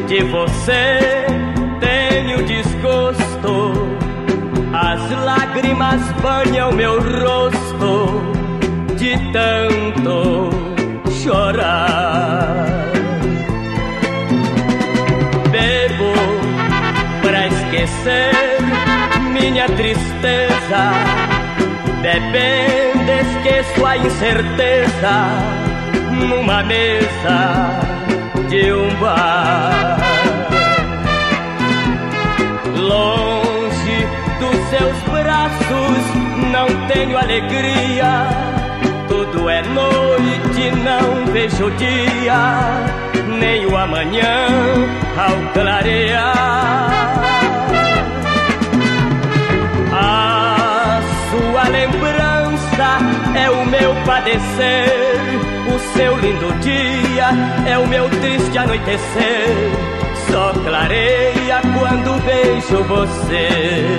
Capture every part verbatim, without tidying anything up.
de você tenho desgosto. As lágrimas banham meu rosto de tanto chorar. Bebo pra esquecer minha tristeza, bebendo esqueço a incerteza numa mesa de um bar. Longe dos seus braços não tenho alegria, tudo é noite, não vejo o dia, nem o amanhã ao clarear. A sua lembrança é o meu padecer, o seu lindo dia é o meu triste anoitecer, só clareia quando vejo você.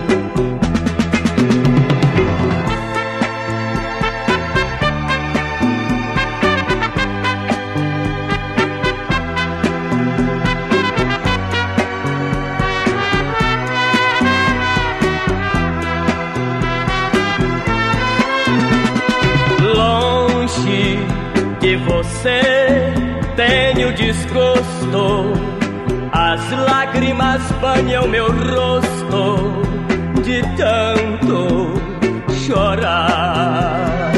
Longe de você tenho desgosto, as lágrimas banham meu rosto de tanto chorar.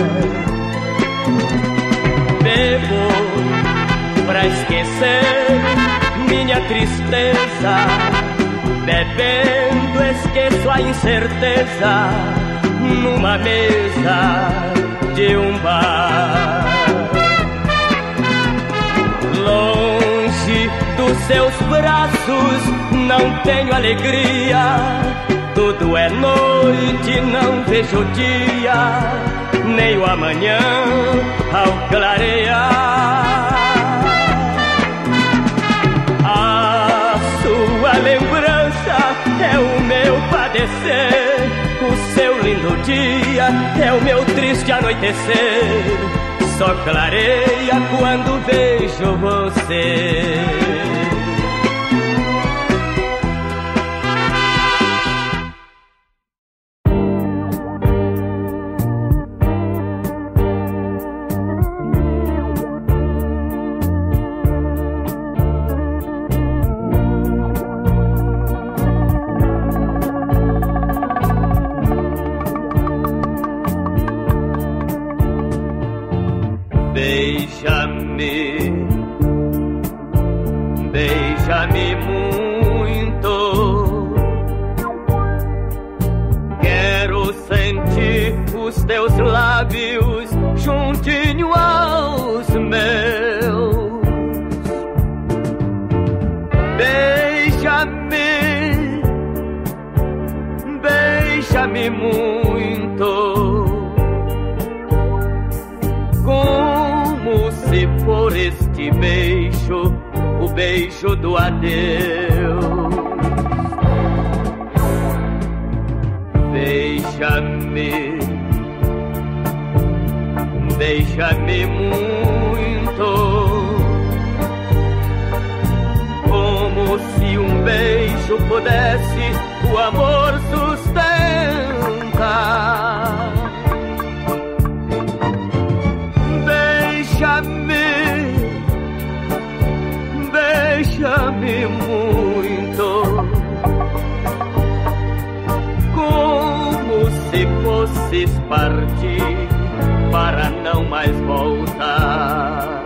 Bebo pra esquecer minha tristeza, bebendo esqueço a incerteza numa mesa de um bar. Longe dos seus braços não tenho alegria, tudo é noite, não vejo o dia, nem o amanhã ao clarear. A sua lembrança é o meu padecer, o seu lindo dia é o meu triste anoitecer, só clareia quando vejo você. Beija-me, beija-me muito. Quero sentir os teus lábios juntinho aos meus. Beija-me, beija-me muito. Como se for este beijo, o beijo do adeus. Beija-me, beija-me muito. Como se um beijo pudesse o amor sustentar. Beija-me, beija-me muito, como se fosses partir para não mais voltar.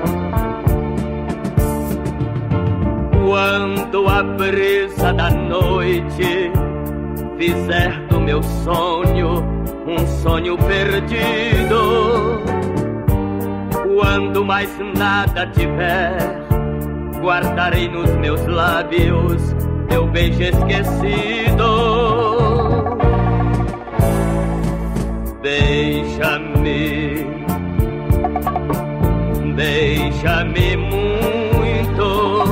Quando a brisa da noite fizer do meu sonho um sonho perdido, quando mais nada tiver, guardarei nos meus lábios teu beijo esquecido. Beija-me, beija-me muito.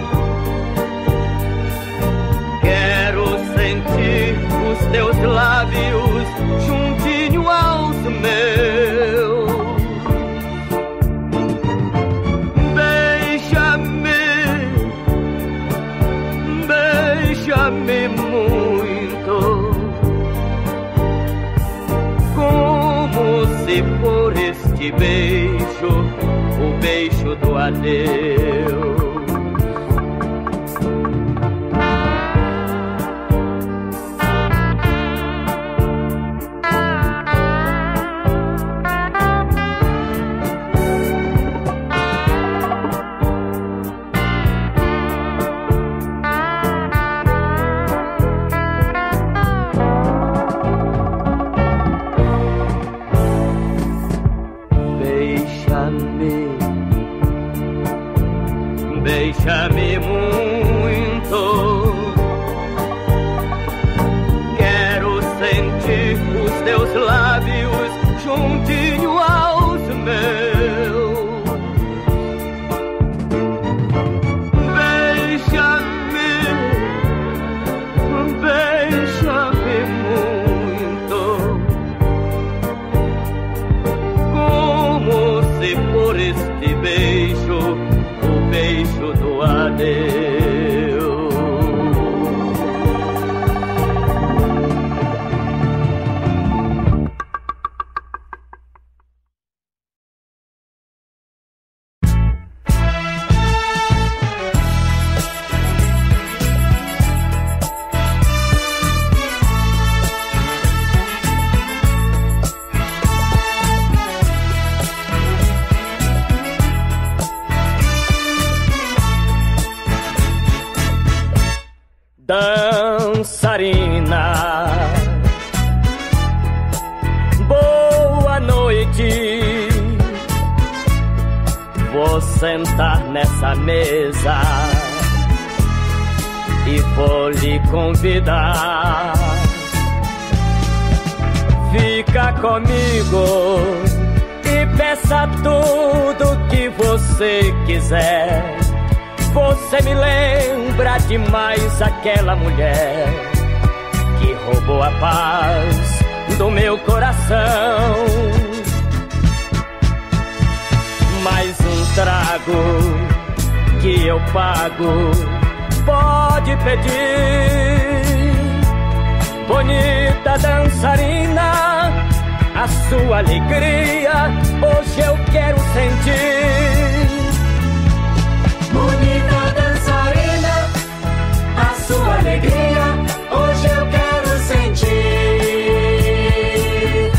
Quero sentir os teus lábios juntinho aos meus. este beijo, o beijo do adeus. Beija-me muito, quero sentir os teus lábios juntinho aos meus. Beija-me, beija-me muito, como se por este beijo, beijo do adeus. Dançarina, boa noite. Vou sentar nessa mesa e vou lhe convidar. Fica comigo e peça tudo que você quiser. Você me lembra demais aquela mulher que roubou a paz do meu coração. Mais um trago que eu pago, pode pedir. Bonita dançarina, a sua alegria hoje eu quero sentir. Bonita dançarina, a sua alegria hoje eu quero sentir.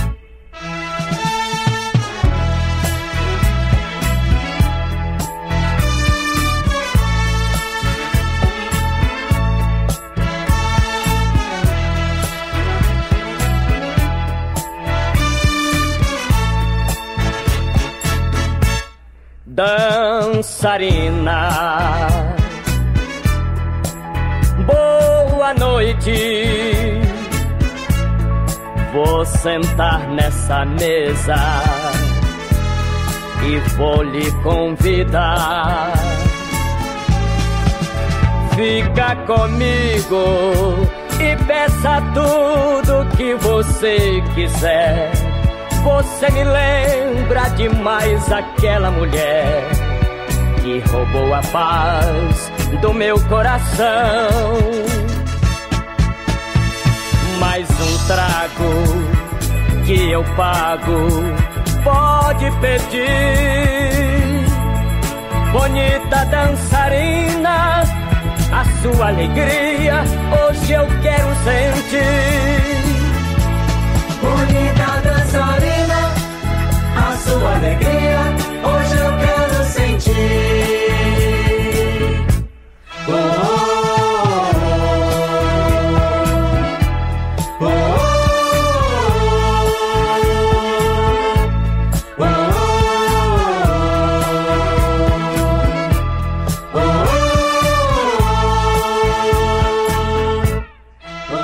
Dançarina, boa noite. Vou sentar nessa mesa e vou lhe convidar. Fica comigo e peça tudo que você quiser. Você me lembra demais aquela mulher que roubou a paz do meu coração. Mais um trago que eu pago, pode pedir. Bonita dançarina, a sua alegria hoje eu quero sentir. Bonita dançarina, a sua alegria hoje eu quero sentir. Oh, oh, oh, oh, oh, oh, oh, oh,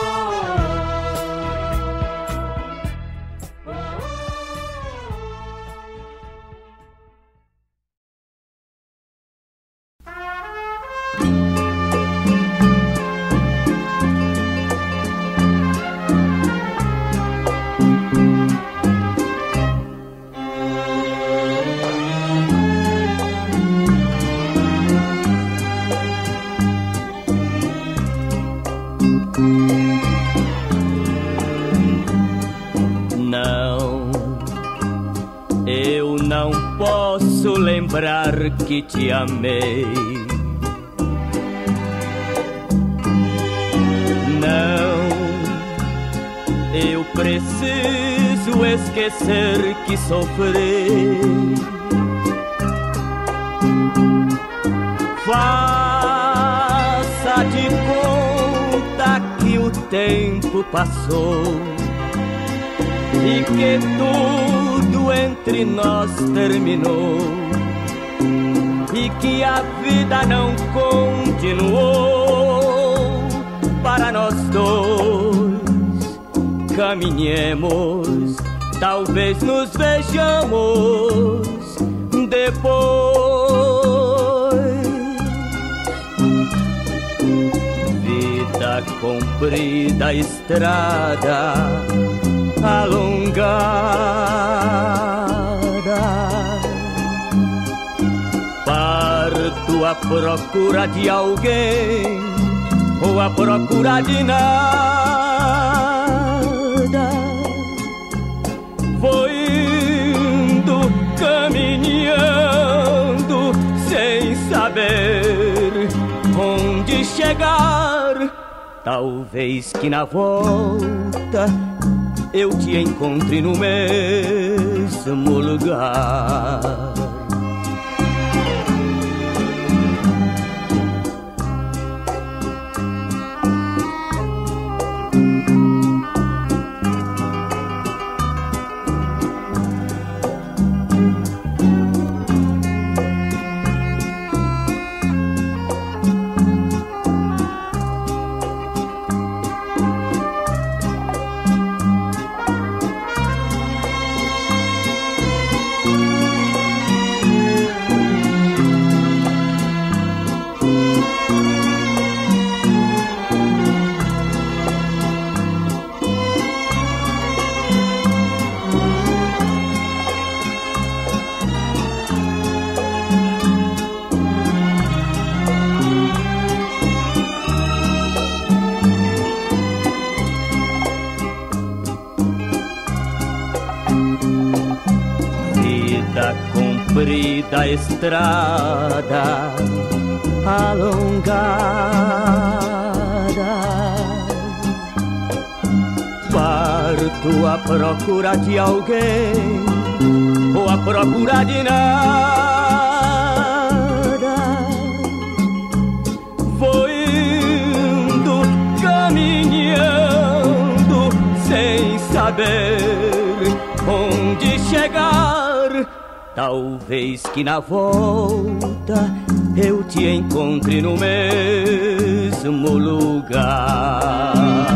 oh. Eu não posso lembrar que te amei. Não, eu preciso esquecer que sofri. Faça de conta que o tempo passou e que tudo entre nós terminou, e que a vida não continuou para nós dois. Caminhemos, talvez nos vejamos depois. Vida comprida, estrada alongada, parto à procura de alguém ou à procura de nada. Vou indo, caminhando, sem saber onde chegar. Talvez que na volta eu te encontre no mesmo lugar. Comprida estrada alongada, parto à procura de alguém ou à procura de nada. Vou indo, caminhando, sem saber onde chegar. Talvez que na volta eu te encontre no mesmo lugar.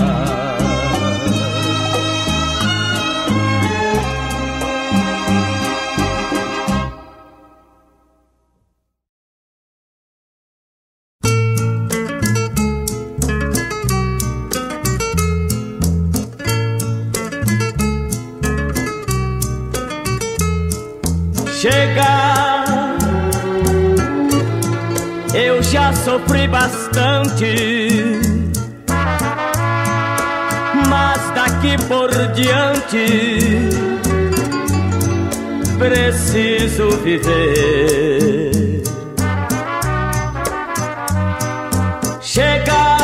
Chega, eu já sofri bastante, mas daqui por diante preciso viver. Chega,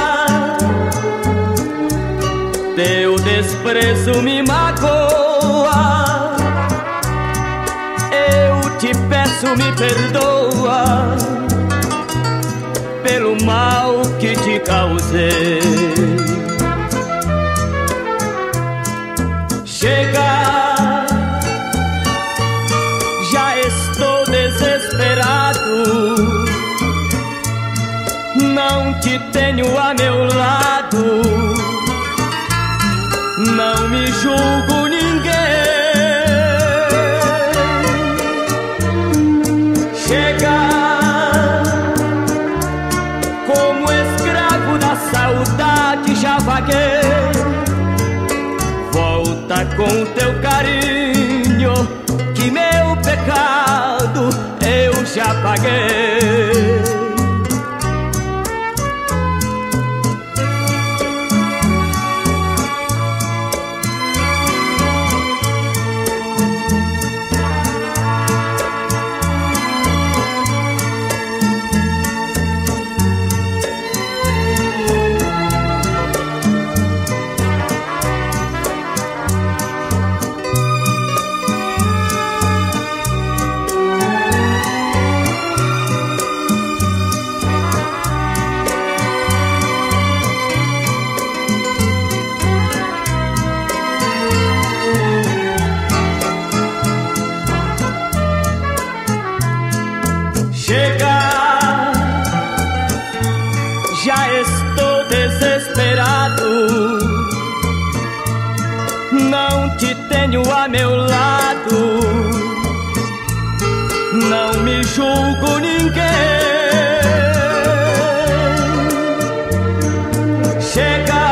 teu desprezo me magoa. Te peço, me perdoa pelo mal que te causei. Chega, já estou desesperado, não te tenho a meu lado, não me julgo ninguém. Chega, como escravo da saudade já vaguei. Volta com teu carinho, que meu pecado eu já paguei. a meu lado, não me julgo ninguém. Chega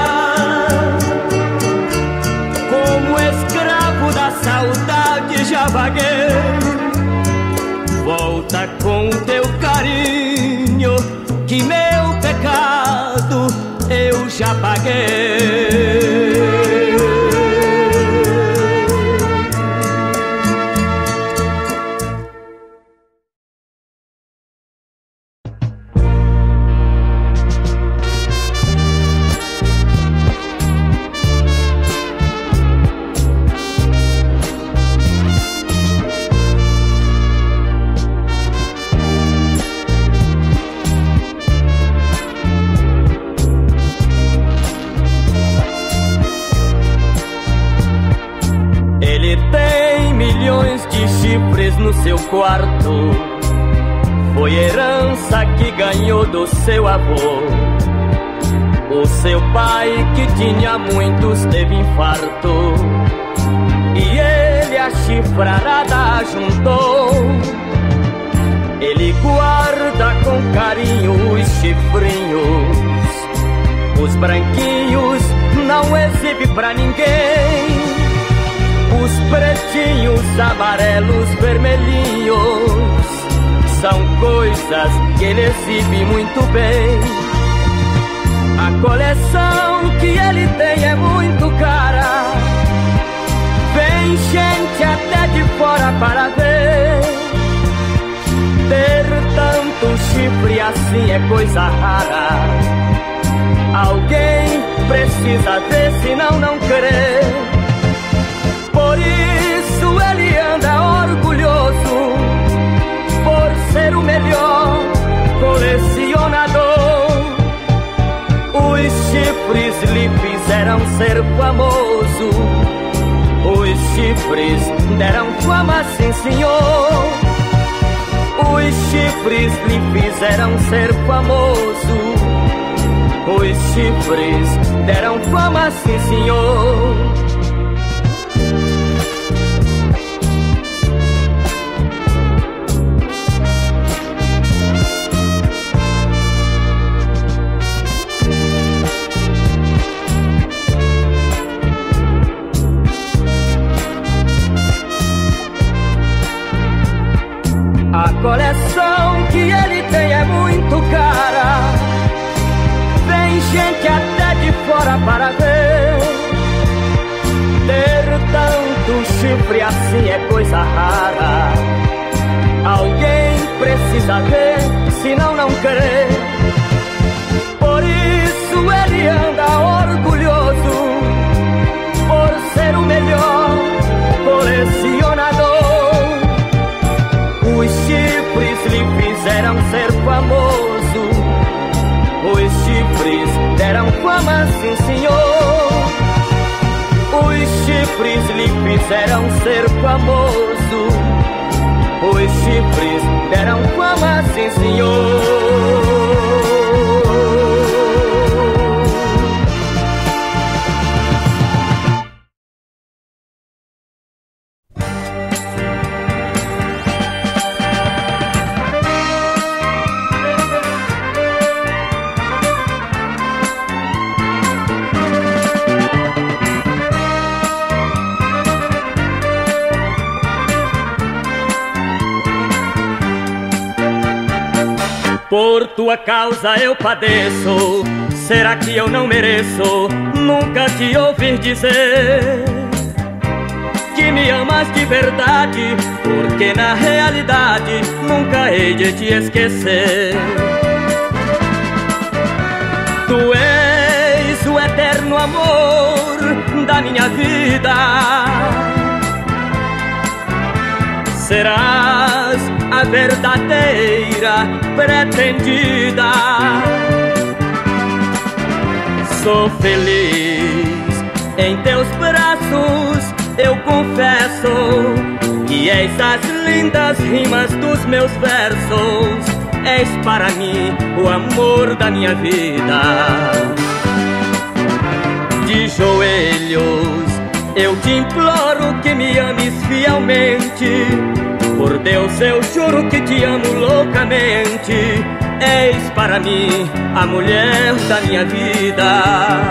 como escravo da saudade, já vaguei. Volta com teu carinho, que meu pecado eu já paguei. No seu quarto, foi herança que ganhou do seu avô. O seu pai, que tinha muitos, teve infarto, e ele a chifrarada juntou. Ele guarda com carinho os chifrinhos, os branquinhos não exibe pra ninguém. Os pretinhos, amarelos, vermelhinhos são coisas que ele exibe muito bem. A coleção que ele tem é muito cara, vem gente até de fora para ver. Ter tanto chifre assim é coisa rara, alguém precisa ver, senão não crê. Por isso ele anda orgulhoso, por ser o melhor colecionador. Os chifres lhe fizeram ser famoso, os chifres deram fama, sim senhor. Os chifres lhe fizeram ser famoso, os chifres deram fama, sim senhor. A coleção que ele tem é muito cara, vem gente até de fora para ver. Ter tanto chifre assim é coisa rara, alguém precisa ver, senão não crê. Por isso ele anda orgulhoso, por ser o melhor colecionador. Os chifres lhe fizeram ser famoso, os chifres deram fama, sim senhor. Os chifres lhe fizeram ser famoso, os chifres deram fama, sim senhor. Por tua causa eu padeço, será que eu não mereço nunca te ouvir dizer que me amas de verdade? Porque na realidade nunca hei de te esquecer. Tu és o eterno amor da minha vida, serás a verdadeira pretendida. Sou feliz em teus braços, eu confesso que és as lindas rimas dos meus versos. És para mim o amor da minha vida. De joelhos Eu te imploro que me ames fielmente. Por Deus eu juro que te amo loucamente. És para mim a mulher da minha vida.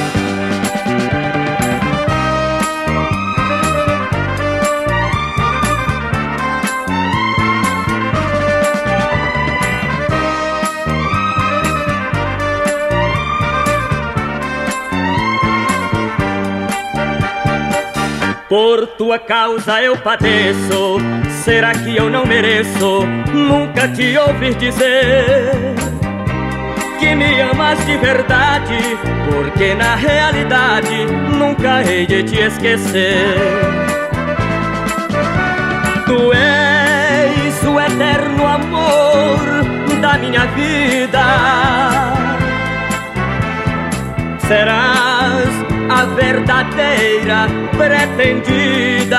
Por tua causa eu padeço. Será que eu não mereço nunca te ouvir dizer que me amas de verdade? Porque na realidade nunca hei de te esquecer. Tu és o eterno amor da minha vida. Serás a verdadeira pretendida.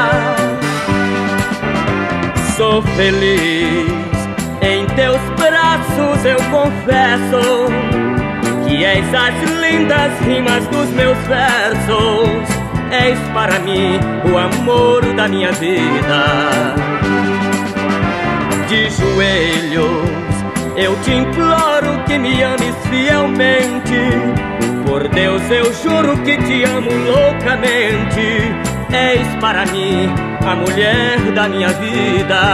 Sou feliz em teus braços, eu confesso que és as lindas rimas dos meus versos. És para mim o amor da minha vida. De joelhos eu te imploro que me ames fielmente. Por Deus eu juro que te amo loucamente. És para mim a mulher da minha vida.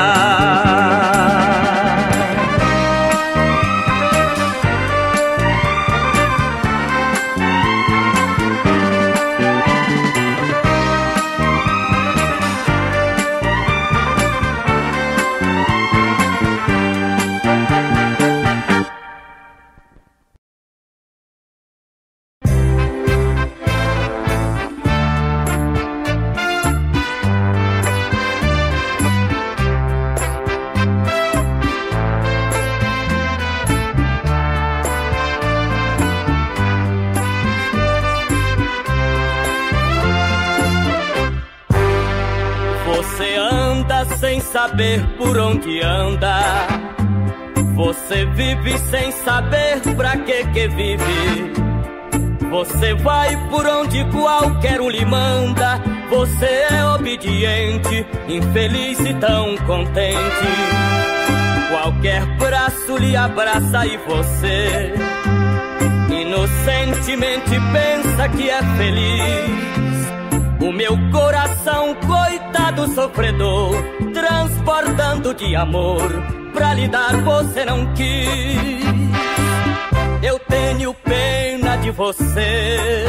Sem saber por onde anda, você vive sem saber pra que que vive. Você vai por onde qualquer um lhe manda. Você é obediente, infeliz e tão contente. Qualquer braço lhe abraça e você inocentemente pensa que é feliz. O meu coração, coitado sofredor, transbordando de amor, pra lhe dar você não quis. Eu tenho pena de você,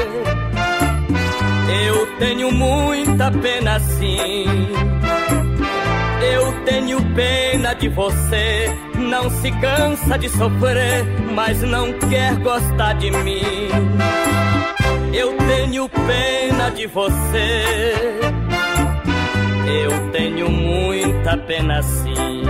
eu tenho muita pena sim. Eu tenho pena de você, não se cansa de sofrer, mas não quer gostar de mim. Eu tenho pena de você, eu tenho muita pena sim.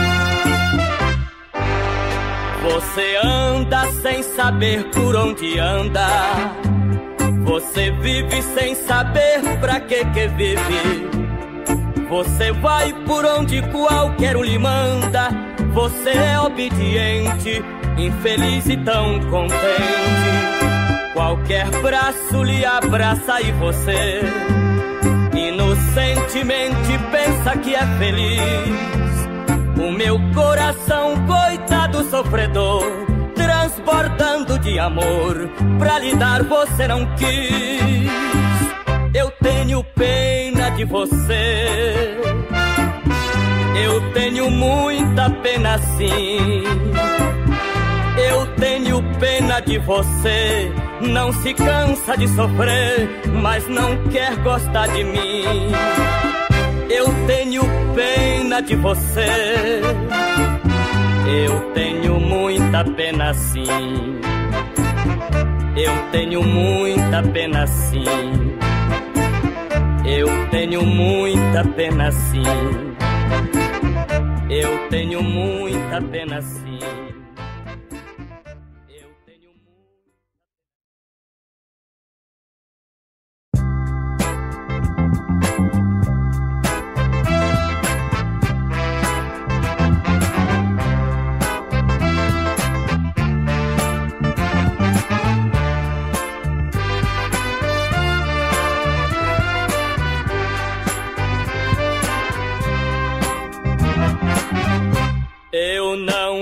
Você anda sem saber por onde anda. Você vive sem saber pra que que vive. Você vai por onde qualquer um lhe manda. Você é obediente, infeliz e tão contente. Qualquer braço lhe abraça e você inocentemente pensa que é feliz. O meu coração, coitado sofredor, transbordando de amor, pra lhe dar você não quis. Eu tenho pena de você, eu tenho muita pena sim. Eu tenho pena de você, não se cansa de sofrer, mas não quer gostar de mim. Eu tenho pena de você, eu tenho muita pena sim. Eu tenho muita pena sim. Eu tenho muita pena sim. Eu tenho muita pena sim.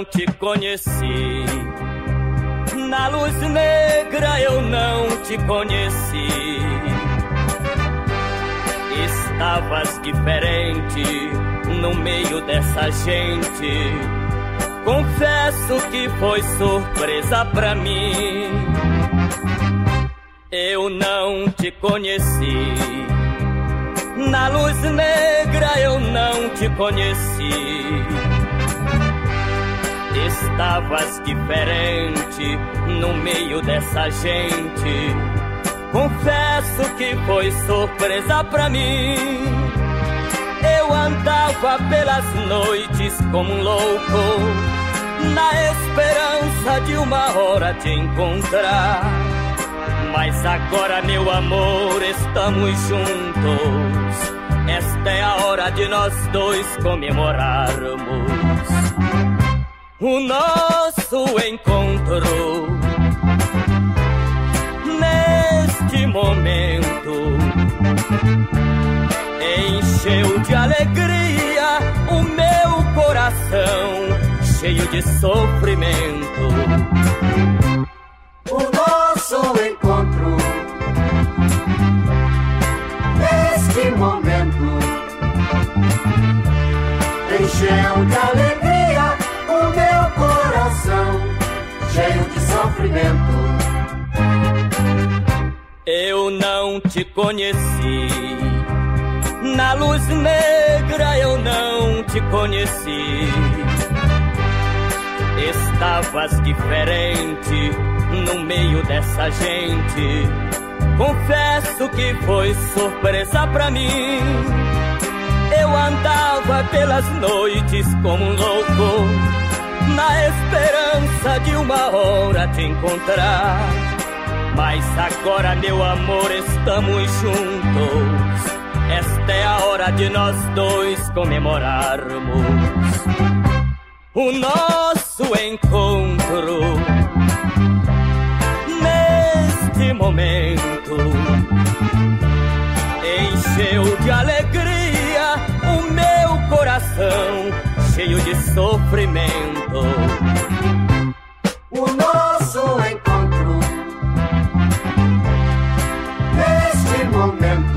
não te conheci. Na luz negra eu não te conheci. Estavas diferente no meio dessa gente. Confesso que foi surpresa pra mim. Eu não te conheci. Na luz negra eu não te conheci. Estavas diferente no meio dessa gente. Confesso que foi surpresa pra mim. Eu andava pelas noites como um louco, na esperança de uma hora te encontrar. Mas agora, meu amor, estamos juntos. Esta é a hora de nós dois comemorarmos o nosso encontro. Neste momento encheu de alegria o meu coração, cheio de sofrimento. O nosso encontro, neste momento, encheu de alegria o meu coração, cheio de sofrimento. Eu não te conheci. Na luz negra eu não te conheci. Estavas diferente no meio dessa gente. Confesso que foi surpresa pra mim. Eu andava pelas noites como um louco, na esperança de uma hora te encontrar. Mas agora, meu amor, estamos juntos. Esta é a hora de nós dois comemorarmos o nosso encontro. Neste momento encheu de alegria o meu coração, cheio de sofrimento. O nosso encontro, neste momento,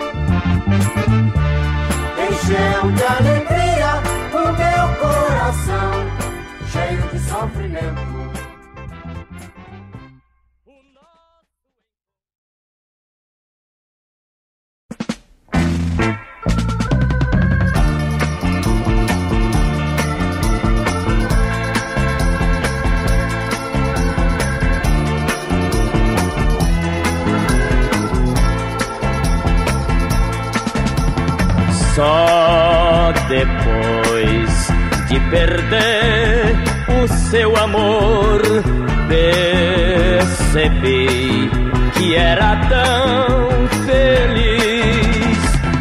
encheu de alegria o meu coração, cheio de sofrimento. Só depois de perder o seu amor percebi que era tão feliz.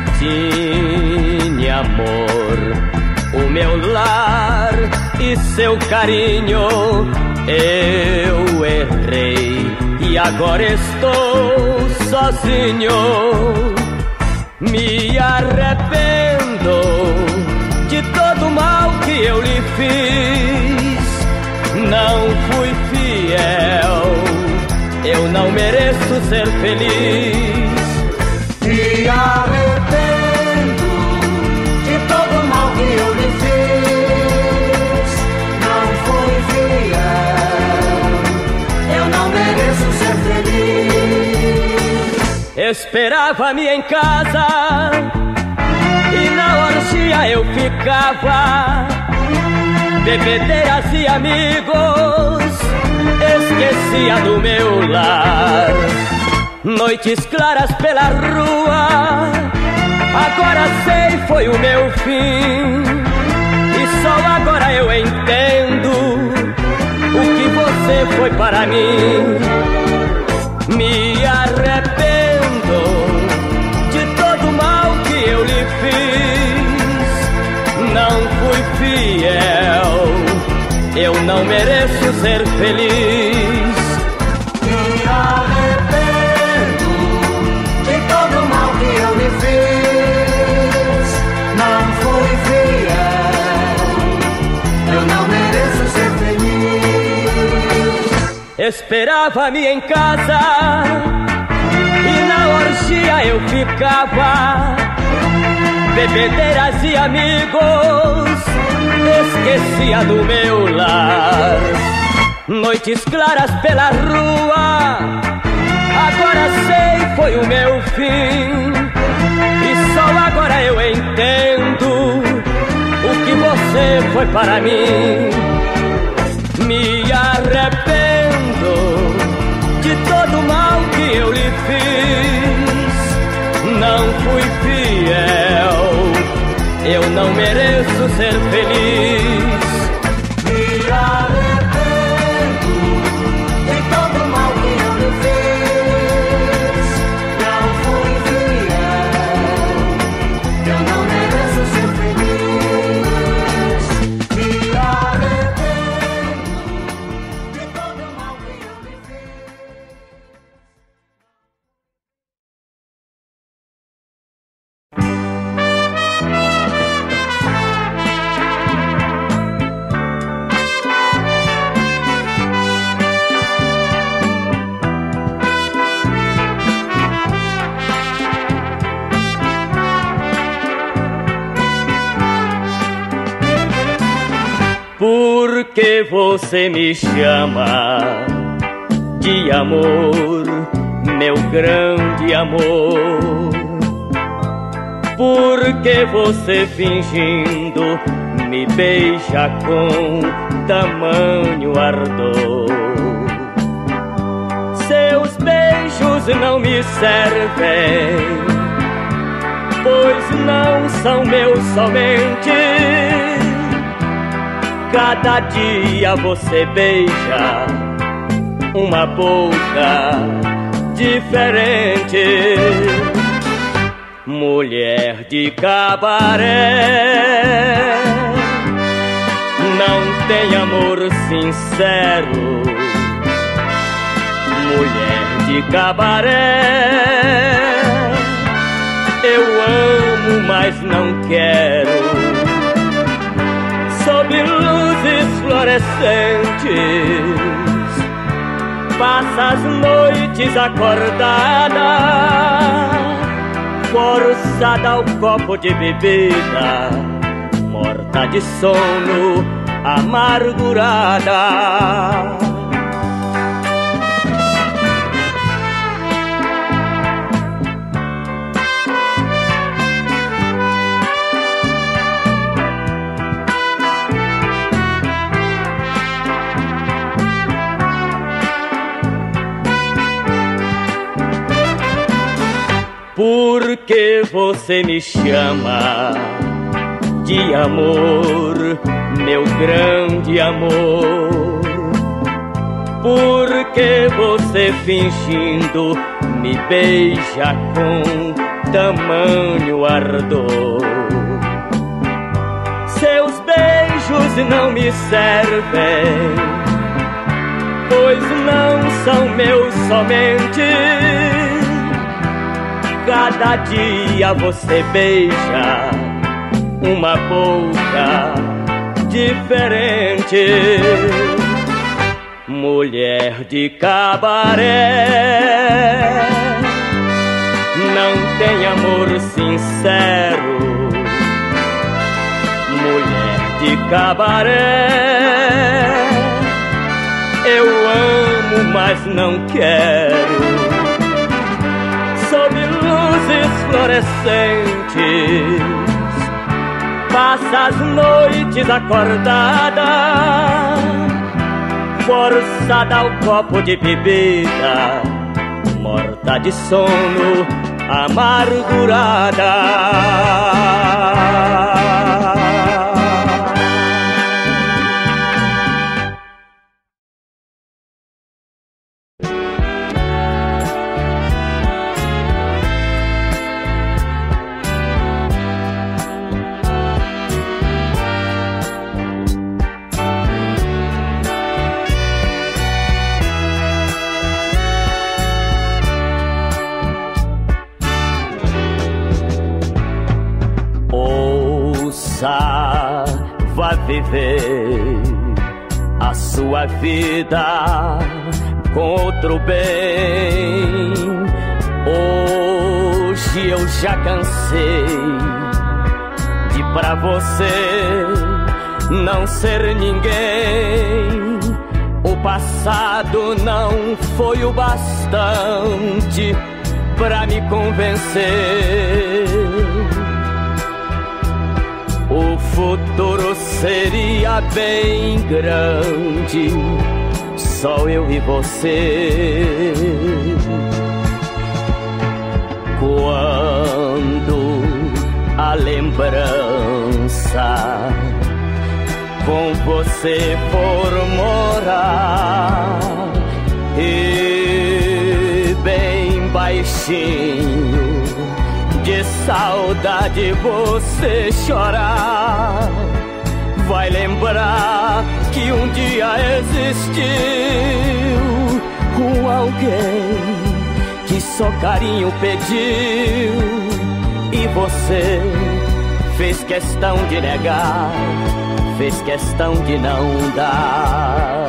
Tinha amor, o meu lar e seu carinho. Eu errei e agora estou sozinho. Me arrependo de todo o mal que eu lhe fiz. Não fui fiel, eu não mereço ser feliz. Me arrependo de todo o mal que eu lhe fiz. Não fui fiel, eu não mereço ser feliz. Esperava-me em casa e na orgia eu ficava. Bebedeiras e amigos, esquecia do meu lar. Noites claras pela rua, agora sei foi o meu fim. E só agora eu entendo o que você foi para mim. Me arrependo de todo o mal que eu lhe fiz. Não fui fiel, eu não mereço ser feliz. Me arrependo de todo o mal que eu lhe fiz. Não fui fiel, eu não mereço ser esperava-me em casa e na orgia eu ficava. Bebedeiras e amigos, esquecia do meu lar. Noites claras pela rua, agora sei foi o meu fim. E só agora eu entendo o que você foi para mim. Me arrependo de todo o mal que eu lhe fiz. Não fui fiel, eu não mereço ser feliz. Me arrependo de todo o mal que eu lhe fiz. Não fui fiel, eu não mereço ser feliz. Me arrependo de todo o mal que eu lhe fiz. Porque você me chama de amor, meu grande amor. Porque você fingindo me beija com tamanho ardor. Seus beijos não me servem, pois não são meus somente. Cada dia você beija uma boca diferente. Mulher de cabaré, não tem amor sincero. Mulher de cabaré, eu amo, mas não quero. Sob luzes fluorescentes, passa as noites acordada, forçada ao copo de bebida, morta de sono, amargurada. Porque você me chama de amor, meu grande amor. Porque você fingindo me beija com tamanho ardor. Seus beijos não me servem, pois não são meus somente. Cada dia você beija uma boca diferente. Mulher de cabaré, não tem amor sincero. Mulher de cabaré, eu amo, mas não quero. Sob luzes fluorescentes, passa as noites acordada, forçada ao copo de bebida, morta de sono, amargurada. Vá viver a sua vida com outro bem. Hoje eu já cansei de pra você não ser ninguém. O passado não foi o bastante pra me convencer. O futuro seria bem grande, só eu e você. Quando a lembrança com você for morar e bem baixinho de saudade você chorar, vai lembrar que um dia existiu um alguém que só carinho pediu e você fez questão de negar, fez questão de não dar.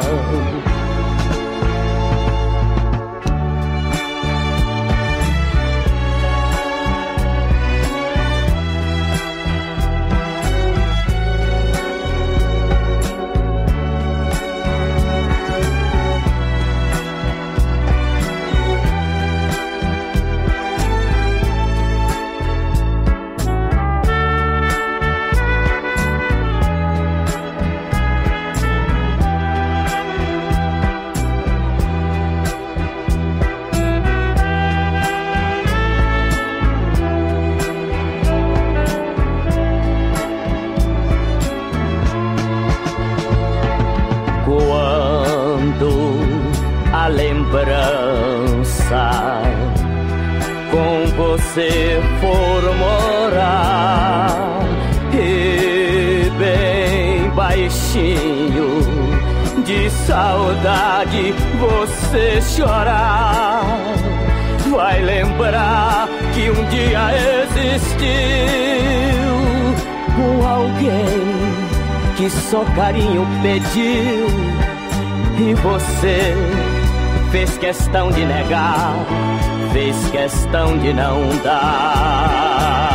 A lembrança com você for morar e bem baixinho de saudade você chorar, vai lembrar que um dia existiu um alguém que só carinho pediu e você fez questão de negar, fez questão de não dar.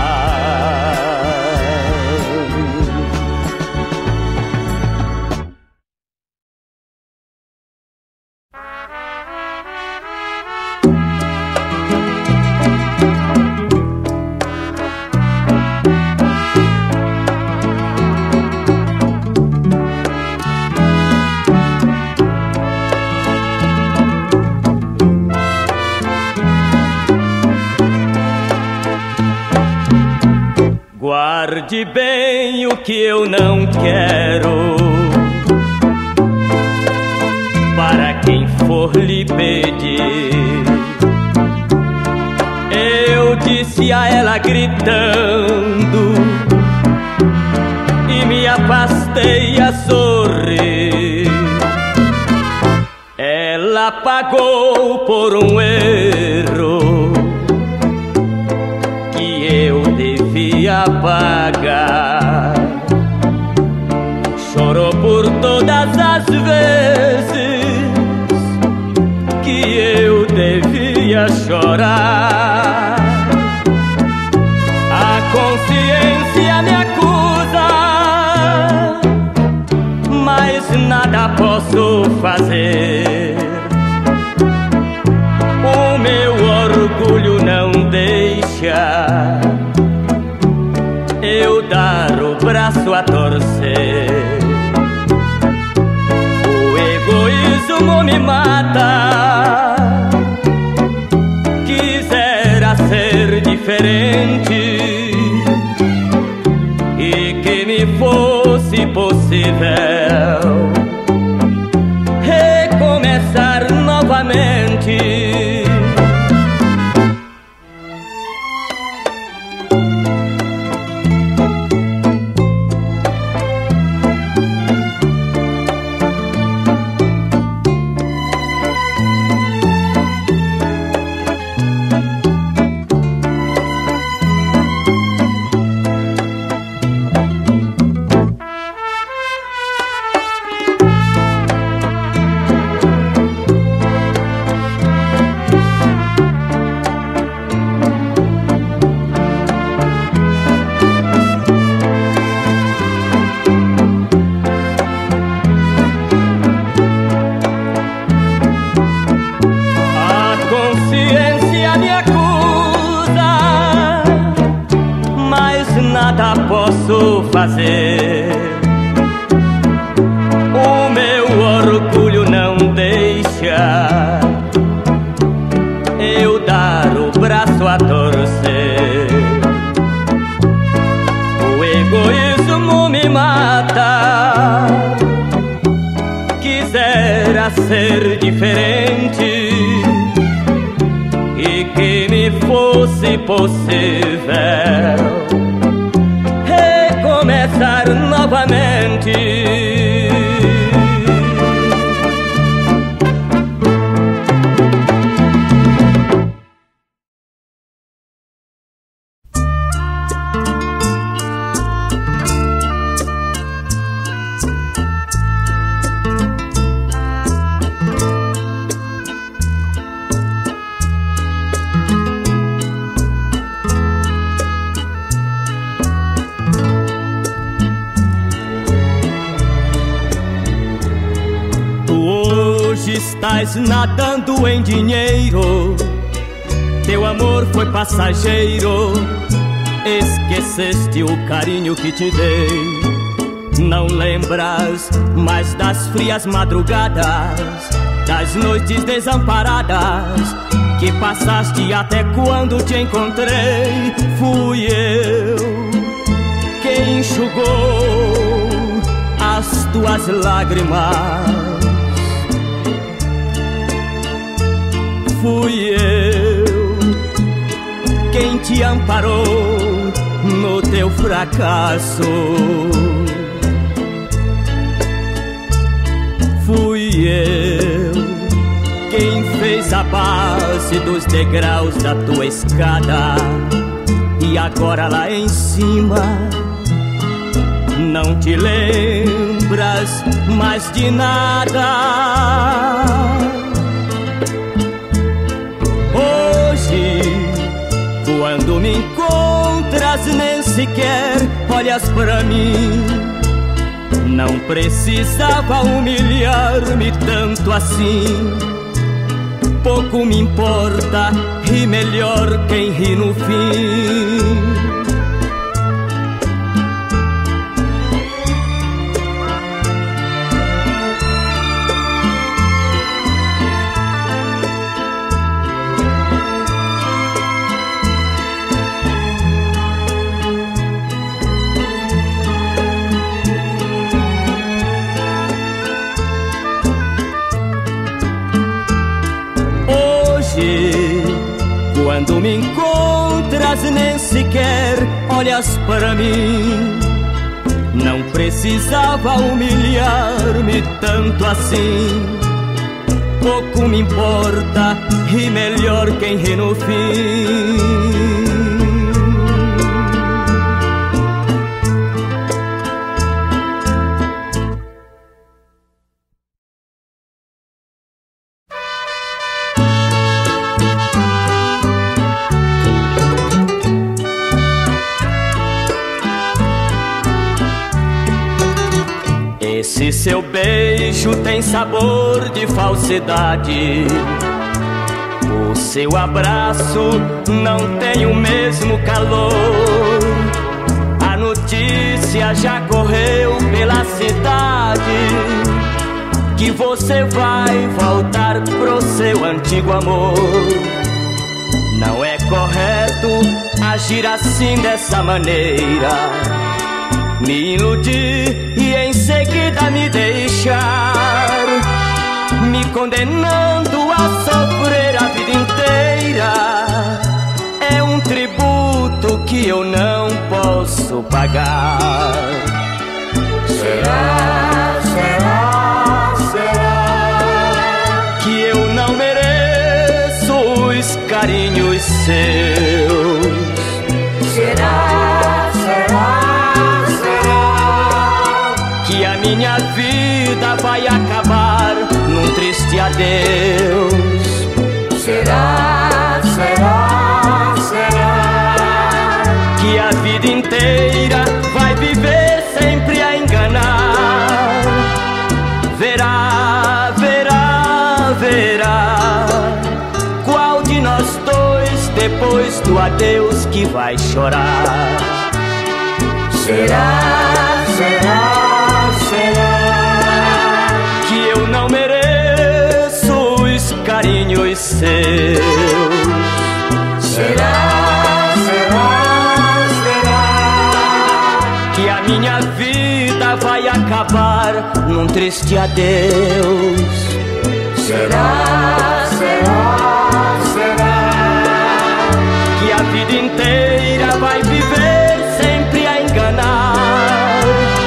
Guarde bem o que eu não quero, para quem for lhe pedir. Eu disse a ela gritando e me afastei a sorrir. Ela pagou por um erro que eu devia pagar. Chorou por todas as vezes que eu devia chorar. A consciência me acusa, mas nada posso fazer. O meu orgulho não deixa eu dar o braço a torcer. O egoísmo me mata. Quisera ser diferente e que me fosse possível recomeçar novamente. fazer. O meu orgulho não deixa eu dar o braço a torcer. O egoísmo me mata. Quisera ser diferente e que me fosse possível recomeçar novamente. Estás nadando em dinheiro, teu amor foi passageiro, esqueceste o carinho que te dei. Não lembras mais das frias madrugadas, das noites desamparadas que passaste até quando te encontrei. Fui eu quem enxugou as tuas lágrimas. Fui eu quem te amparou no teu fracasso. Fui eu quem fez a base dos degraus da tua escada. E agora lá em cima não te lembras mais de nada. Quando me encontras nem sequer olhas pra mim. Não precisava humilhar-me tanto assim. Pouco me importa, ri melhor quem ri no fim. Quando me encontras nem sequer olhas para mim. Não precisava humilhar-me tanto assim. Pouco me importa, ri melhor quem ri no fim. Esse seu beijo tem sabor de falsidade. O seu abraço não tem o mesmo calor. A notícia já correu pela cidade que você vai voltar pro seu antigo amor. Não é correto agir assim dessa maneira, me iludir e em seguida me deixar, me condenando a sofrer a vida inteira. É um tributo que eu não posso pagar. Será, será, será que eu não mereço os carinhos seus? Será, será que a minha vida vai acabar num triste adeus? Será, será, será que a vida inteira vai viver sempre a enganar? Verá, verá, verá qual de nós dois depois do adeus que vai chorar? Será, seus. Será, será, será que a minha vida vai acabar num triste adeus. Será, será, será que a vida inteira vai viver sempre a enganar.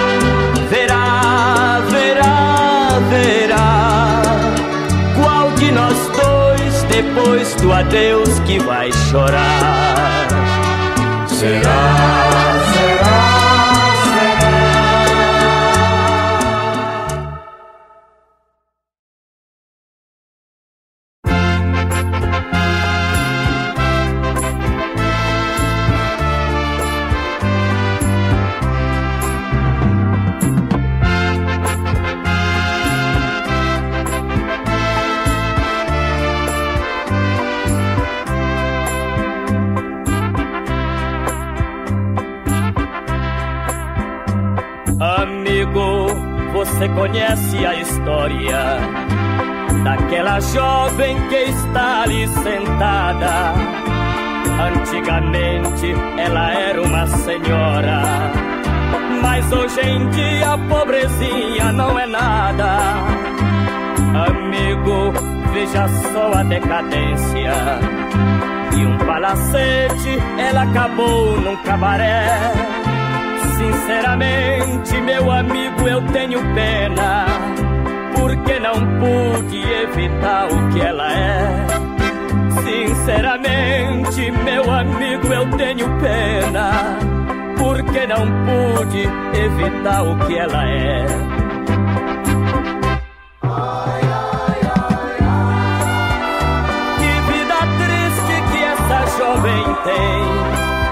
Verá, verá, verá qual de nós dois depois do adeus que vai chorar. Será, será, Amigo, você conhece a história daquela jovem que está ali sentada? Antigamente ela era uma senhora, mas hoje em dia a pobrezinha não é nada. Amigo, veja só a decadência. De um palacete ela acabou num cabaré. Sinceramente, meu amigo, eu tenho pena, porque não pude evitar o que ela é. Sinceramente, meu amigo, eu tenho pena, porque não pude evitar o que ela é. ai, ai, ai, ai. Que vida triste que essa jovem tem,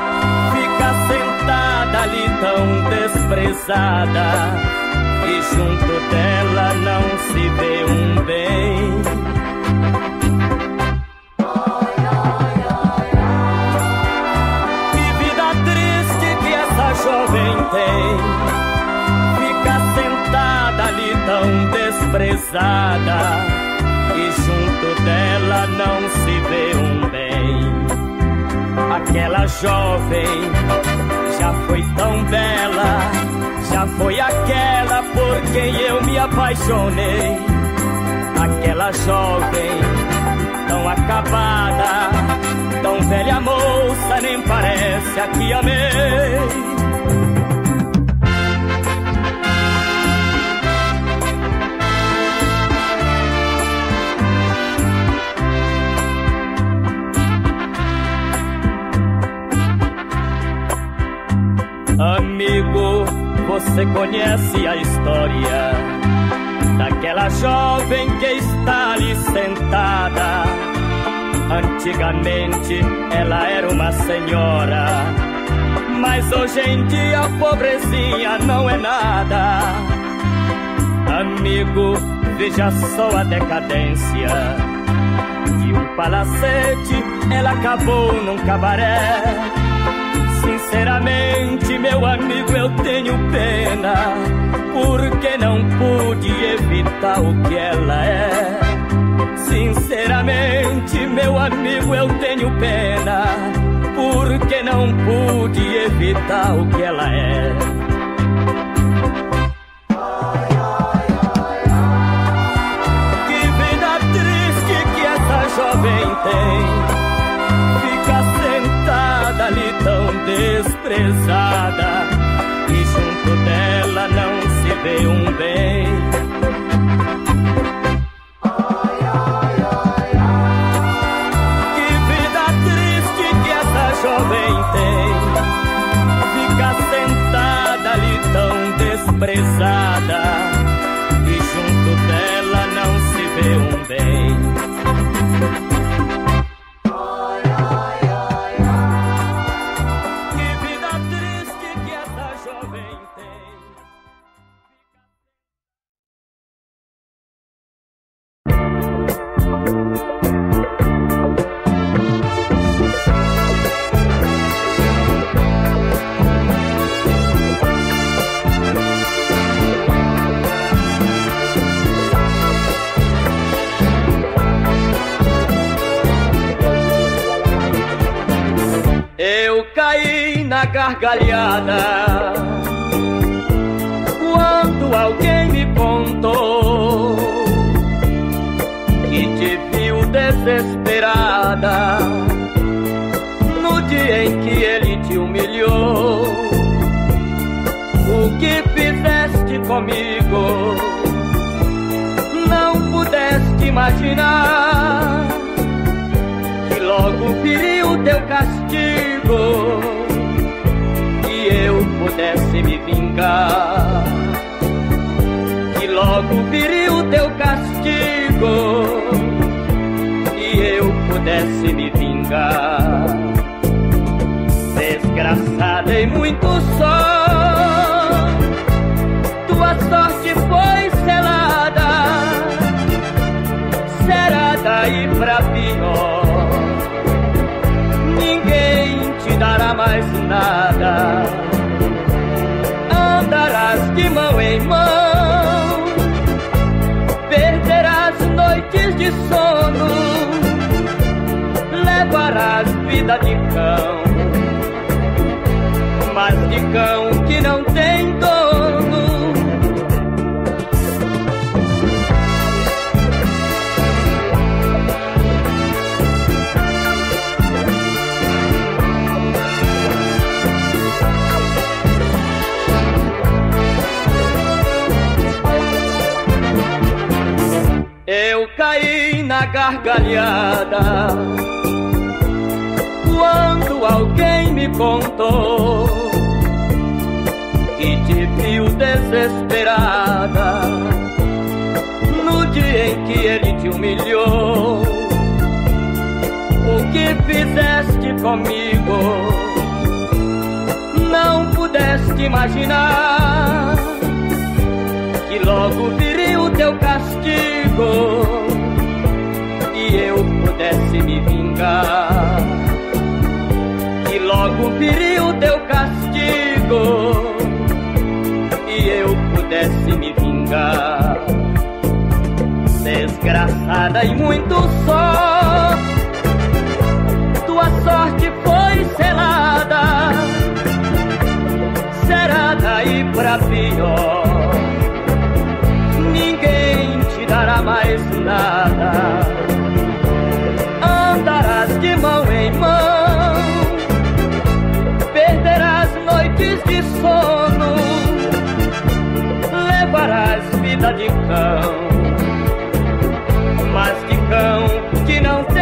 sentada ali tão desprezada, e junto dela não se vê um bem. Ai, ai, ai, ai. Que vida triste que essa jovem tem, fica sentada ali tão desprezada, e junto dela não se vê um bem. Aquela jovem já foi tão bela, já foi aquela por quem eu me apaixonei. Aquela jovem tão acabada, tão velha moça, nem parece a que amei. Amigo, você conhece a história daquela jovem que está ali sentada? Antigamente ela era uma senhora, mas hoje em dia a pobrezinha não é nada. Amigo, veja só a decadência. De um palacete ela acabou num cabaré. Sinceramente, meu amigo, eu tenho pena, porque não pude evitar o que ela é. Sinceramente, meu amigo, eu tenho pena, porque não pude evitar o que ela é. Ai, ai, ai, ai. Que vida triste que essa jovem tem, fica sentada ali tão desprezada, e junto dela não se vê um bem. Ai, ai, ai, ai. Que vida triste que essa jovem tem, fica sentada ali tão desprezada, e junto dela não se vê um bem. gargalhada quando alguém me contou que te viu desesperada no dia em que ele te humilhou. O que fizeste comigo não pudeste imaginar, que logo viria o teu castigo e eu pudesse me vingar. Que logo viria o teu castigo e eu pudesse me vingar. Desgraçada e muito só, tua sorte foi selada, será daí pra pior. Ninguém te dará mais nada, andarás de mão em mão, perderás noites de sono, levarás vida de cão, mas de cão que não tem dono. Eu caí na gargalhada quando alguém me contou que te viu desesperada no dia em que ele te humilhou. O que fizeste comigo não pudeste imaginar, que logo viria o teu castigo e eu pudesse me vingar. Que logo viria o teu castigo e eu pudesse me vingar. Desgraçada e muito só, tua sorte foi selada, será daí pra pior. Ninguém te dará mais nada, andarás de mão em mão, perderás noites de sono, levarás vida de cão, mas de cão que não tem